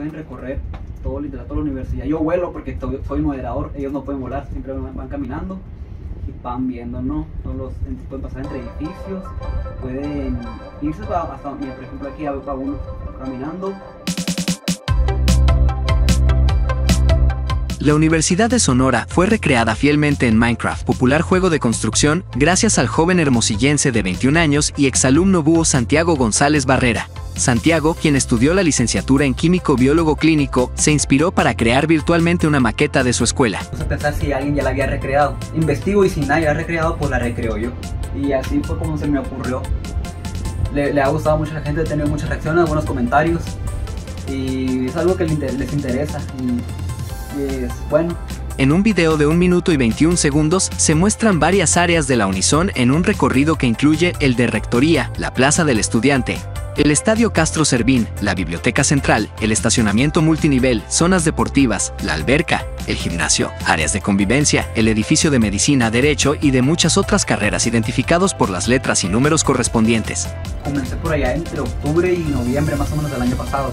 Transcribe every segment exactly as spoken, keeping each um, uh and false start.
pueden recorrer todo, literal, toda la universidad. Yo vuelo porque estoy, soy moderador, ellos no pueden volar, siempre van, van caminando y van viendo, ¿no? Todos los, pueden pasar entre edificios, pueden irse hasta, mira, por ejemplo, aquí va uno caminando. La Universidad de Sonora fue recreada fielmente en Minecraft, popular juego de construcción, gracias al joven hermosillense de veintiún años y exalumno búho Santiago González Barrera. Santiago, quien estudió la licenciatura en Químico Biólogo Clínico, se inspiró para crear virtualmente una maqueta de su escuela. Vamos a pensar si alguien ya la había recreado. Investigo y si nadie la ha recreado, pues la recreo yo. Y así fue como se me ocurrió. Le, le ha gustado mucho a la gente, ha tenido muchas reacciones, buenos comentarios. Y es algo que les interesa. Y, y es bueno. En un video de un minuto y veintiún segundos se muestran varias áreas de la Unison en un recorrido que incluye el de Rectoría, la Plaza del Estudiante, el Estadio Castro Servín, la Biblioteca Central, el estacionamiento multinivel, zonas deportivas, la alberca, el gimnasio, áreas de convivencia, el edificio de Medicina, Derecho y de muchas otras carreras identificados por las letras y números correspondientes. Comencé por allá entre octubre y noviembre más o menos del año pasado.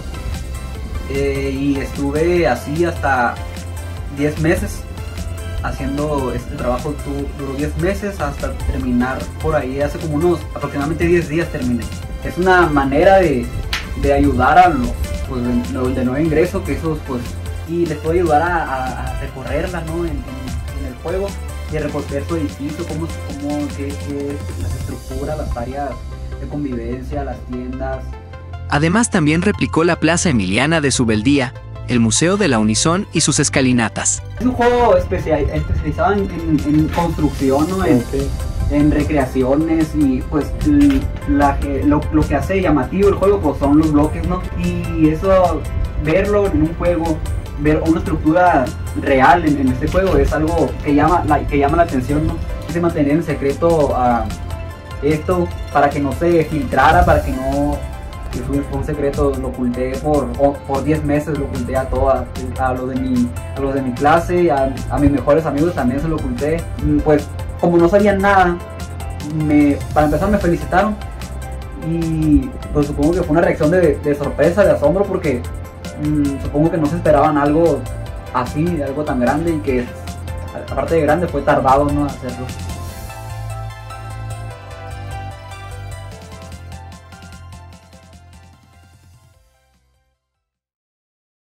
Eh, y estuve así hasta diez meses haciendo este trabajo. Duró diez meses hasta terminar por ahí, hace como unos aproximadamente diez días terminé. Es una manera de, de ayudar a los pues, de, de nuevo ingreso, que esos pues, y les puede ayudar a, a, a recorrerla, ¿no? en, en, en el juego, y a recorrer su edificio, cómo, cómo qué, qué es las estructuras, las áreas de convivencia, las tiendas. Además también replicó la Plaza Emiliana de Subeldía, el Museo de la Unison y sus escalinatas. Es un juego especial, especializado en, en, en construcción, ¿no? en, okay. en recreaciones, y pues la, lo, lo que hace llamativo el juego pues son los bloques, ¿no? Y eso, verlo en un juego, ver una estructura real en, en este juego es algo que llama la, que llama la atención, ¿no? Y se mantenía en secreto uh, esto para que no se filtrara, para que no... Fue un secreto, lo oculté por, por diez meses, lo oculté a todas, a los de mi, a los de mi clase, a, a mis mejores amigos también se lo oculté. Pues como no sabían nada, me, para empezar me felicitaron y pues supongo que fue una reacción de, de sorpresa, de asombro, porque mmm, supongo que no se esperaban algo así, algo tan grande, y que aparte de grande fue tardado, ¿no? hacerlo.